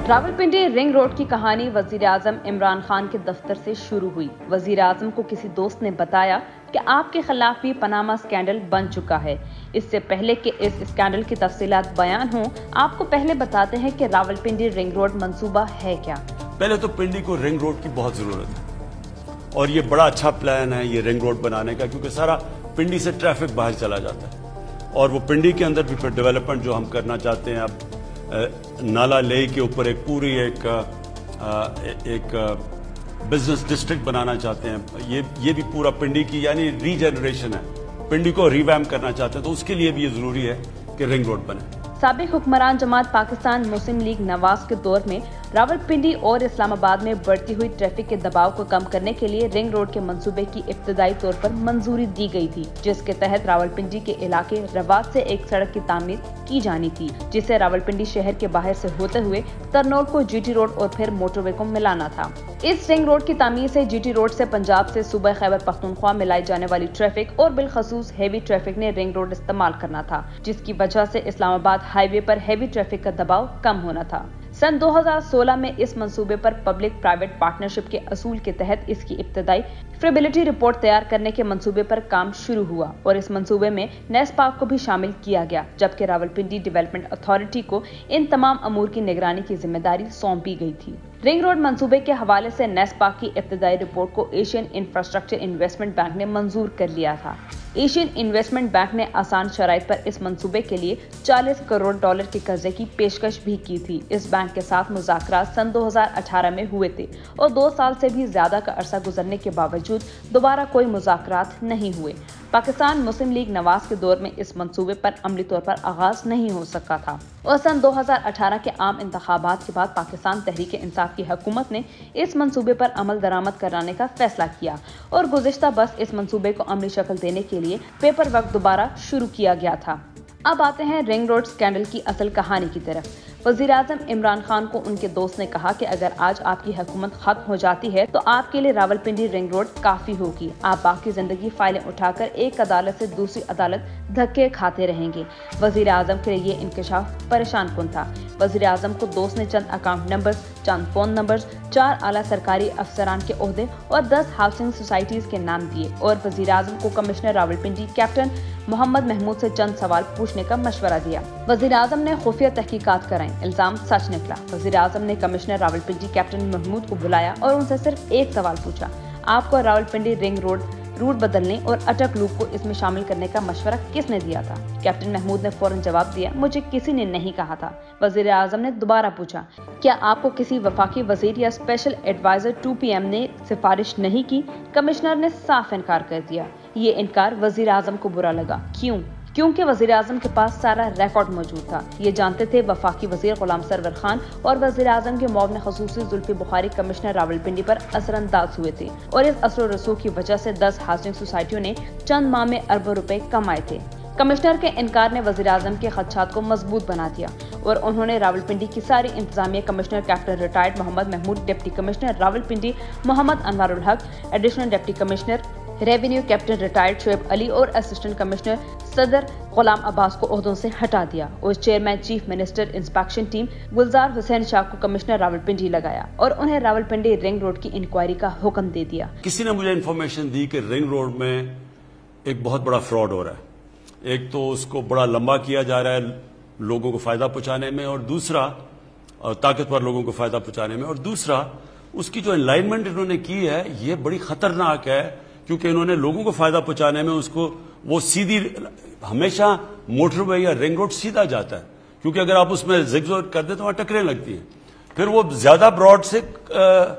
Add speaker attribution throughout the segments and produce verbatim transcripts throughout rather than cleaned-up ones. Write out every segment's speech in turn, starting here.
Speaker 1: Rawalpindi ring road की कहानी वजीर आजम इमरान खान के दफ्तर से शुरू हुई। वजीर आजम को किसी दोस्त ने बताया कि आपके खिलाफ भी पनामा स्कैंडल बन चुका है। इससे पहले कि इस स्कैंडल की तफसीलात बयान हों, आपको पहले बताते हैं कि रावलपिंडी रिंग रोड मंसूबा है क्या।
Speaker 2: पहले तो पिंडी को रिंग रोड की बहुत जरूरत है और ये बड़ा अच्छा प्लान है ये रिंग रोड बनाने का, क्योंकि सारा पिंडी से ट्रैफिक बाहर चला जाता है और वो पिंडी के अंदर भी फिर डेवलपमेंट जो हम करना चाहते हैं, अब नाला ले के ऊपर एक पूरी एक एक बिजनेस डिस्ट्रिक्ट बनाना चाहते हैं। ये ये भी पूरा पिंडी की यानी रीजनरेशन है, पिंडी को रिवैम्प करना चाहते हैं, तो उसके लिए भी ये जरूरी है कि रिंग रोड बने।
Speaker 1: साबिक हुक्मरान जमात पाकिस्तान मुस्लिम लीग नवाज के दौर में रावलपिंडी और इस्लामाबाद में बढ़ती हुई ट्रैफिक के दबाव को कम करने के लिए रिंग रोड के मंसूबे की इब्तदाई तौर पर मंजूरी दी गई थी, जिसके तहत रावलपिंडी के इलाके रवात से एक सड़क की तामीर की जानी थी, जिसे रावलपिंडी शहर के बाहर से होते हुए तरनौल को जीटी रोड और फिर मोटरवे को मिलाना था। इस रिंग रोड की तामीर से जीटी रोड से पंजाब से सूबा खैबर पख्तूनख्वा मिलाई जाने वाली ट्रैफिक और बिलखसूस हेवी ट्रैफिक ने रिंग रोड इस्तेमाल करना था, जिसकी वजह से इस्लामाबाद हाईवे पर हेवी ट्रैफिक का दबाव कम होना था। सन दो हज़ार सोलह में इस मंसूबे पर पब्लिक प्राइवेट पार्टनरशिप के असूल के तहत इसकी इब्तदाई फिजिबिलिटी रिपोर्ट तैयार करने के मंसूबे पर काम शुरू हुआ और इस मंसूबे में नेस्पाक को भी शामिल किया गया, जबकि रावलपिंडी डेवलपमेंट अथॉरिटी को इन तमाम अमूर की निगरानी की जिम्मेदारी सौंपी गई थी। रिंग रोड मंसूबे के हवाले से नेस्पाक की इब्तदाई रिपोर्ट को एशियन इंफ्रास्ट्रक्चर इन्वेस्टमेंट बैंक ने मंजूर कर लिया था। एशियन इन्वेस्टमेंट बैंक ने आसान शराइत पर इस मंसूबे के लिए चालीस करोड़ डॉलर के कर्जे की पेशकश भी की थी। इस बैंक के साथ मुज़ाकरात सन दो हज़ार अठारह में हुए थे और दो साल से भी ज्यादा का अरसा गुजरने के बावजूद दोबारा कोई मुज़ाकरात नहीं हुए। पाकिस्तान मुस्लिम लीग नवाज के दौर में इस मंसूबे पर अमली तौर पर आगाज नहीं हो सका था और सन दो हज़ार अठारह के आम इंतखाबात के बाद पाकिस्तान तहरीक इंसाफ की हुकूमत ने इस मंसूबे पर अमल दरामद कराने का फैसला किया और गुज़िश्ता बस इस मंसूबे को अमली शक्ल देने के लिए पेपर वर्क दोबारा शुरू किया गया था। अब आते हैं रिंग रोड स्कैंडल की असल कहानी की तरफ। वजीर आजम इमरान खान को उनके दोस्त ने कहा कि अगर आज आपकी हुकूमत खत्म हो जाती है तो आपके लिए रावलपिंडी रिंग रोड काफी होगी। आप बाकी जिंदगी फाइलें उठाकर एक अदालत से दूसरी अदालत धक्के खाते रहेंगे। वजीर आजम के लिए ये इंकशाफ परेशान कुन था। वजीर आजम को दोस्त ने चंद अकाउंट नंबर्स, चंद फोन नंबर्स, चार आला सरकारी अफसरान के ओहदे और दस हाउसिंग सोसाइटीज के नाम दिए और वजीर आजम को कमिश्नर रावलपिंडी कैप्टन मोहम्मद महमूद से चंद सवाल पूछने का मशवरा दिया। वजीर आजम ने खुफिया तहकीकात कराई, इल्जाम सच निकला। वजीर आजम ने कमिश्नर रावलपिंडी कैप्टन महमूद को बुलाया और उनसे सिर्फ एक सवाल पूछा, आपको रावलपिंडी रिंग रोड रूट बदलने और अटक लूप को इसमें शामिल करने का मशवरा किसने दिया था? कैप्टन महमूद ने फौरन जवाब दिया, मुझे किसी ने नहीं कहा था। वजीर आजम ने दोबारा पूछा, क्या आपको किसी वफाकी वजीर या special adviser to P M ने सिफारिश नहीं की? कमिश्नर ने साफ इनकार कर दिया। ये इनकार वजीर आजम को बुरा लगा। क्यों? क्योंकि वजीर आजम के पास सारा रिकॉर्ड मौजूद था। ये जानते थे वफाकी वजीर गुलाम सरवर खान और वजीर आजम के मुआविन खसूसी जुल्फी बुखारी कमिश्नर रावलपिंडी पर असरअंदाज हुए थे और इस असर रसूख की वजह से दस हाउसिंग सोसाइटियों ने चंद माह में अरबों रुपए कमाए थे। कमिश्नर के इनकार ने वजीर आजम के खदशात को मजबूत बना दिया और उन्होंने रावलपिंडी की सारी इंतजामिया commissioner captain retired Mohammad Mahmood, deputy commissioner Rawalpindi Mohammad Anwarul Haq, additional deputy commissioner revenue captain retired Shoaib Ali और असिस्टेंट कमिश्नर सदर गुलाम अब्बास को ओहदों से हटा दिया और chairman chief minister inspection team Gulzar Hussain Shah को कमिश्नर रावलपिंडी लगाया और उन्हें रावलपिंडी रिंग रोड की इंक्वायरी का हुक्म दे दिया।
Speaker 2: किसी ने मुझे इन्फॉर्मेशन दी कि रिंग रोड में एक बहुत बड़ा फ्रॉड हो रहा है। एक तो उसको बड़ा लंबा किया जा रहा है लोगों को फायदा पहुंचाने में और दूसरा ताकतवर लोगों को फायदा पहुंचाने में और दूसरा उसकी जो अलाइनमेंट इन्होंने की है ये बड़ी खतरनाक है, क्योंकि इन्होंने लोगों को फायदा पहुंचाने में उसको वो सीधी हमेशा मोटरवे या रिंग रोड सीधा जाता है, क्योंकि अगर आप उसमें जिगजैग कर दे तो वहां टकरें लगती हैं। फिर वो ज्यादा ब्रॉड से आ,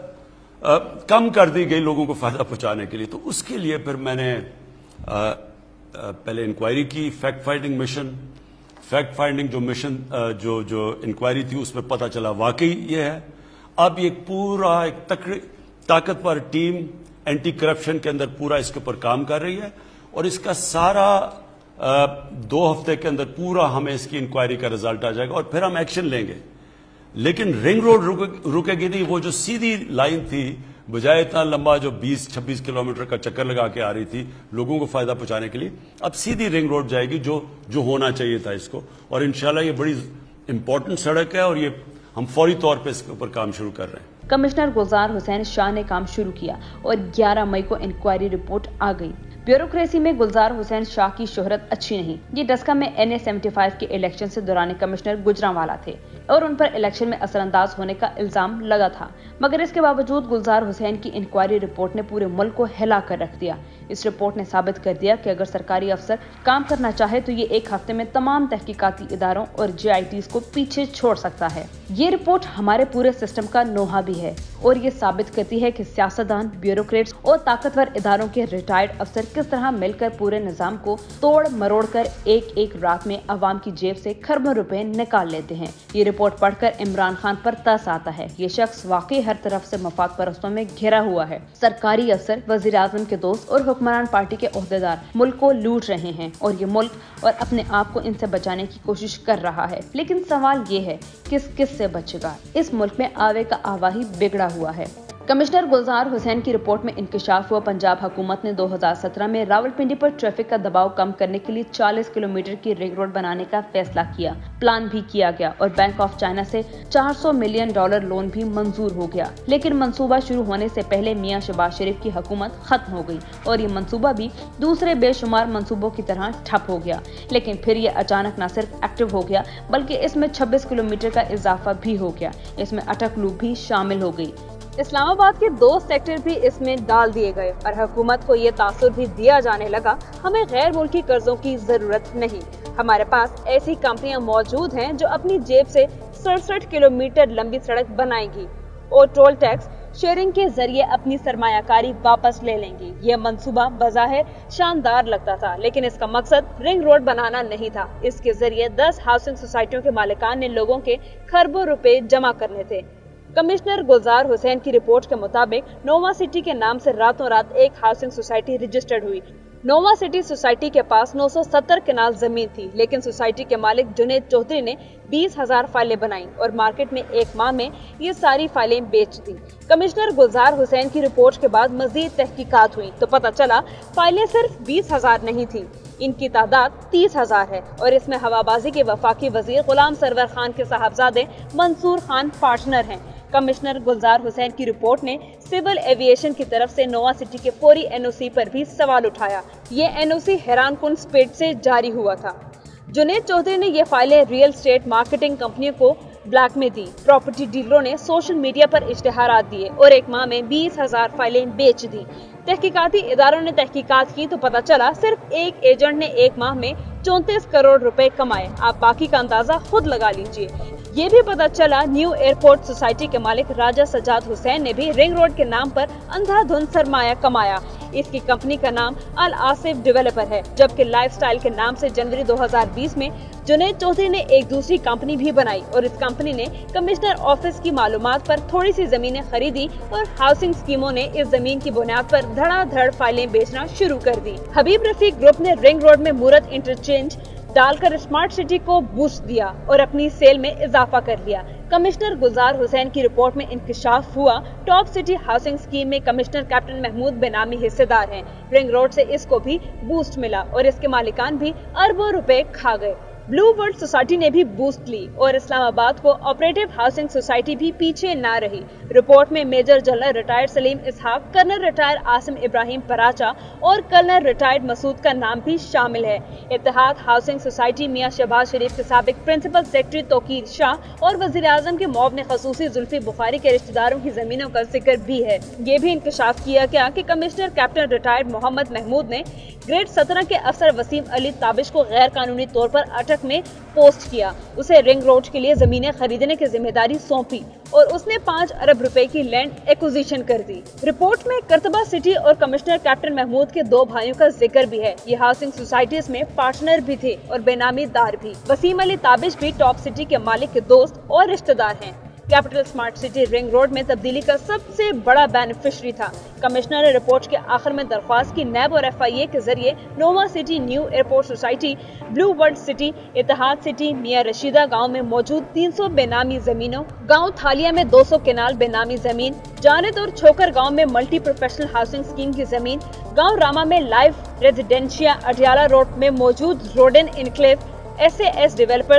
Speaker 2: आ, कम कर दी गई लोगों को फायदा पहुंचाने के लिए। तो उसके लिए फिर मैंने आ, आ, पहले इंक्वायरी की, fact finding mission fact finding जो मिशन जो जो इंक्वायरी थी उसमें पता चला वाकई ये है। अब ये पूरा एक ताकतवर टीम एंटी करप्शन के अंदर पूरा इसके ऊपर काम कर रही है और इसका सारा आ, दो हफ्ते के अंदर पूरा हमें इसकी इंक्वायरी का रिजल्ट आ जाएगा और फिर हम एक्शन लेंगे। लेकिन रिंग रोड रुके, रुकेगी नहीं। वो जो सीधी लाइन थी, बजाय इतना लंबा जो बीस छब्बीस किलोमीटर का चक्कर लगा के आ रही थी लोगों को फायदा पहुंचाने के लिए, अब सीधी रिंग रोड जाएगी जो जो होना चाहिए था इसको। और इंशाल्लाह ये बड़ी इंपॉर्टेंट सड़क है और ये ہم فوری طور پہ اس کے اوپر کام شروع کر رہے ہیں۔
Speaker 1: کمشنر گلزار حسین شاہ نے کام شروع کیا اور گیارہ مئی کو انکوائری رپورٹ آ گئی۔ بیوروکریسی میں گلزار حسین شاہ کی شہرت اچھی نہیں۔ یہ ڈسکا میں این اے سیونٹی فائیو کے الیکشن سے دوران کمشنر گجرانوالا تھے اور ان پر الیکشن میں اثر انداز ہونے کا الزام لگا تھا، مگر اس کے باوجود گلزار حسین کی انکوائری رپورٹ نے پورے ملک کو ہلا کر رکھ دیا۔ اس رپورٹ نے ثابت کر دیا کہ اگر سرکاری افسر کام کرنا چاہے تو یہ ایک ہفتے میں تمام تحقیقاتی اداروں اور جے آئی ٹیز کو پیچھے چھوڑ سکتا ہے۔ یہ رپورٹ ہمارے پورے سسٹم کا نوحہ بھی ہے اور یہ ثابت کرتی ہے کہ سیاستدان، بیوروکریٹس اور طاقتور اداروں کے ریٹائرڈ افسر کس طرح مل کر پورے نظام کو توڑ مروڑ کر ایک ایک رات میں عوام کی جیب سے کھربوں روپے نکال لیتے ہیں۔ یہ رپورٹ پڑھ کر عمران خان پر ترس آتا ہے۔ یہ شخص واقعی ہر طرف سے مفاد پرستوں میں گھرا ہوا ہے۔ سرکاری افسر، وزیر اعظم کے دوست اور حکمران پارٹی کے عہدیدار ملک کو لوٹ رہے ہیں اور یہ ملک اور اپنے آپ کو ان سے بچانے کی کوشش کر رہا ہے۔ لیکن سوال یہ ہے کس کس سے بچے گا؟ اس ملک میں آوے کا آوا ہی بگڑا ہوا ہے۔ کمشنر گلزار حسین کی رپورٹ میں انکشاف ہوا پنجاب حکومت نے دو ہزار سترہ میں راولپنڈی پر ٹریفک کا دباؤ کم کرنے کے لیے چالیس کلومیٹر کی رنگ روڈ بنانے کا فیصلہ کیا۔ پلان بھی کیا گیا اور بینک آف چائنا سے چار سو ملین ڈالر لون بھی منظور ہو گیا، لیکن منصوبہ شروع ہونے سے پہلے میاں شہباز شریف کی حکومت ختم ہو گئی اور یہ منصوبہ بھی دوسرے بے شمار منصوبوں کی طرح ٹھپ ہو گیا۔ لیکن پھر یہ اچانک نہ صرف ایکٹیو ہو گیا بلکہ اس میں چھبیس کلومیٹر کا اضافہ بھی ہو گیا۔ اس میں اٹک لوپ بھی شامل ہو گئی۔ اسلام آباد کے دو سیکٹر بھی اس میں ڈال دیے گئے اور حکومت کو یہ تاثر بھی دیا جانے لگا ہمیں غیر ملکی قرضوں کی ضرورت نہیں، ہمارے پاس ایسی کمپنیاں موجود ہیں جو اپنی جیب سے سڑسٹھ کلومیٹر لمبی سڑک بنائیں گی اور ٹول ٹیکس شیئرنگ کے ذریعے اپنی سرمایہ کاری واپس لے لیں گی۔ یہ منصوبہ بظاہر شاندار لگتا تھا لیکن اس کا مقصد رنگ روڈ بنانا نہیں تھا۔ اس کے ذریعے دس ہاؤسنگ سوسائٹیوں کے مالکان نے لوگوں کے کھربوں روپے جمع کرنے تھے۔ کمشنر گلزار حسین کی رپورٹ کے مطابق نووا سٹی کے نام سے راتوں رات ایک ہاؤسنگ سوسائٹی رجسٹرڈ ہوئی۔ نووا سٹی سوسائٹی کے پاس نو سو ستر کنال زمین تھی، لیکن سوسائٹی کے مالک جنید چودھری نے بیس ہزار فائلیں بنائیں اور مارکیٹ میں ایک ماہ میں یہ ساری فائلیں بیچ دیں۔ کمشنر گلزار حسین کی رپورٹ کے بعد مزید تحقیقات ہوئی تو پتہ چلا فائلیں صرف بیس ہزار نہیں تھیں، ان کی تعداد تیس ہزار ہے اور اس میں ہوا بازی کے وفاقی وزیر غلام سرور خان کے صاحبزادے منصور خان پارٹنر ہیں۔ کمشنر گلزار حسین کی رپورٹ نے سول ایویشن کی طرف سے نووا سٹی کے فوری این او سی پر بھی سوال اٹھایا۔ یہ این او سی حیران کن سپیڈ سے جاری ہوا تھا۔ جنید چودھری نے یہ فائلیں ریئل اسٹیٹ مارکیٹنگ کمپنیوں کو بلیک میں دی، پراپرٹی ڈیلروں نے سوشل میڈیا پر اشتہارات دیے اور ایک ماہ میں بیس ہزار فائلیں بیچ دی۔ تحقیقاتی اداروں نے تحقیقات کی تو پتہ چلا صرف ایک ایجنٹ نے ایک ماہ میں چونتیس کروڑ روپے کمائے۔ آپ باقی کا اندازہ خود لگا لیجئے۔ یہ بھی پتہ چلا نیو ایئرپورٹ سوسائٹی کے مالک راجہ سجاد حسین نے بھی رنگ روڈ کے نام پر اندھا دھند سرمایہ کمایا۔ اس کی کمپنی کا نام الآصف ڈیولپر ہے، جبکہ لائف سٹائل کے نام سے جنوری دو ہزار بیس میں جنید چودھری نے ایک دوسری کمپنی بھی بنائی اور اس کمپنی نے کمشنر آفس کی معلومات پر تھوڑی سی زمینیں خریدی اور ہاؤسنگ اسکیموں نے اس زمین کی بنیاد پر دھڑا دھڑ فائلیں بیچنا شروع کر دی۔ حبیب رفیق گروپ نے رنگ روڈ میں مورت انٹرچینج ڈال کر اسمارٹ سٹی کو بوسٹ دیا اور اپنی سیل میں اضافہ کر لیا۔ کمشنر گلزار حسین کی رپورٹ میں انکشاف ہوا ٹاپ سٹی ہاؤسنگ اسکیم میں کمشنر کیپٹن محمود بینامی حصے دار ہیں۔ رنگ روڈ سے اس کو بھی بوسٹ ملا اور اس کے مالکان بھی اربوں روپے کھا گئے۔ بلو ورلڈ سوسائٹی نے بھی بوسٹ لی اور اسلام آباد کو آپریٹو ہاؤسنگ سوسائٹی بھی پیچھے نہ رہی۔ رپورٹ میں major general retired Saleem Ishaq, colonel retired Asim Ibrahim Paracha اور کرنل ریٹائرڈ مسعود کا نام بھی شامل ہے۔ اتحاد ہاؤسنگ سوسائٹی میاں شہباز شریف کے سابق پرنسپل سیکرٹری توقیر شاہ اور وزیر اعظم کے معاون خصوصی زلفی بخاری کے رشتہ داروں کی زمینوں کا ذکر بھی ہے۔ یہ بھی انکشاف کیا گیا کہ commissioner captain retired Mohammad Mahmood نے گریڈ سترہ کے افسر وسیم علی تابش کو غیر قانونی طور پر اٹک میں پوسٹ کیا، اسے رنگ روڈ کے لیے زمینیں خریدنے کی ذمہ داری سونپی اور اس نے پانچ ارب روپے کی لینڈ ایکوزیشن کر دی۔ رپورٹ میں کرتبہ سٹی اور کمشنر کیپٹن محمود کے دو بھائیوں کا ذکر بھی ہے۔ یہ ہاؤسنگ سوسائٹیز میں پارٹنر بھی تھے اور بینامی دار بھی۔ وسیم علی تابش بھی ٹاپ سٹی کے مالک کے دوست اور رشتہ دار ہیں۔ Capital Smart City ring road میں تبدیلی کا سب سے بڑا بینیفیشری تھا۔ کمشنر نے رپورٹ کے آخر میں درخواست کی نیب اور ایف آئی اے کے ذریعے Nova City New Airport society, Blue World City, Ittehad city, Mian Rashida گاؤں میں موجود تین سو بے نامی زمینوں، گاؤں تھالیا میں دو سو کنال بے نامی زمین، جانت اور چھوکر گاؤں میں ملٹی پروفیشنل ہاؤسنگ اسکیم کی زمین، گاؤں راما میں لائف ریزیڈینشیا، اڈیالہ روڈ میں موجود Rudn enclave, S A S developers,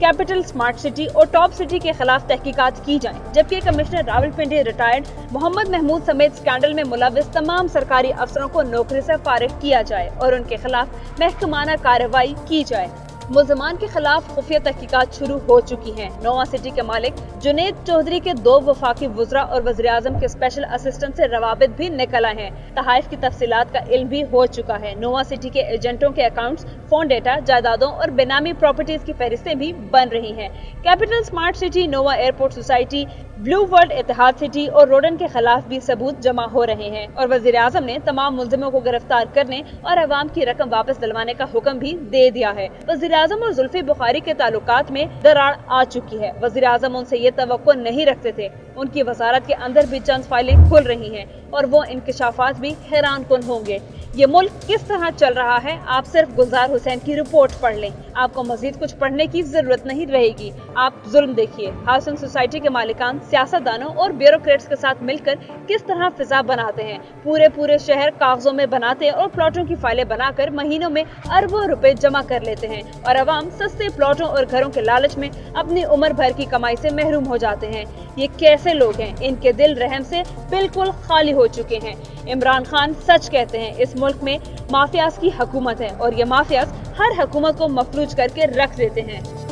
Speaker 3: Capital, Smart City और टॉप सिटी के खिलाफ तहकीकात की जाएं, जबकि कमिश्नर रावलपिंडी रिटायर्ड मोहम्मद महमूद समेत स्कैंडल में मुलविस तमाम सरकारी अफसरों को नौकरी से फारिग किया जाए और उनके खिलाफ महकमाना कार्रवाई की जाए। मुलजमान के खिलाफ खुफिया तहकीकात शुरू हो चुकी हैं। नोवा सिटी के मालिक जुनेद चौधरी के दो वफाकी वज़रा और वज़ीर आज़म के स्पेशल असिस्टेंट से रवाबित भी निकल आए हैं। तहाइफ की तफसीलात का इल्म भी हो चुका है। नोवा सिटी के एजेंटों के अकाउंट्स, फोन डेटा, जायदादों और बेनामी प्रॉपर्टीज की फहरिस्तें भी बन रही हैं। Capital, Smart City, Nova airport society, Blue World, Ittehad city और रोडन के खिलाफ भी सबूत जमा हो रहे हैं और वज़ीर आज़म ने तमाम मुलजिमों को गिरफ्तार करने और अवाम की रकम वापस दिलवाने का हुक्म भी दे दिया है। वज़ीर आज़म और जुल्फी बुखारी के ताल्लुकात में दरार आ चुकी है। वज़ीर आज़म उनसे ये तवक्को नहीं रखते थे। उनकी वजारत के अंदर भी चंद फाइलें खुल रही हैं और वो इंकशाफात भी हैरान कुन होंगे। ये मुल्क किस तरह चल रहा है, आप सिर्फ गुलजार हुसैन की रिपोर्ट पढ़ लें, आपको मजीद कुछ पढ़ने की जरूरत नहीं रहेगी। आप जुल्म देखिए, हाउसिंग सोसाइटी के मालिकान सियासतदानों और ब्यूरोक्रेट्स के साथ मिलकर किस तरह फिजा बनाते हैं। पूरे पूरे शहर कागजों में बनाते और प्लॉटों की फाइलें बनाकर महीनों में अरबों रुपए जमा कर लेते हैं और अवाम सस्ते प्लॉटों और घरों के लालच में अपनी उम्र भर की कमाई से महरूम हो जाते हैं। ये कैसे लोग हैं? इनके दिल रहम से बिल्कुल खाली हो चुके हैं। इमरान खान सच कहते हैं, इस मुल्क में माफियाज की हुकूमत है और ये माफियाज हर हुकूमत को मफलूज करके रख देते हैं।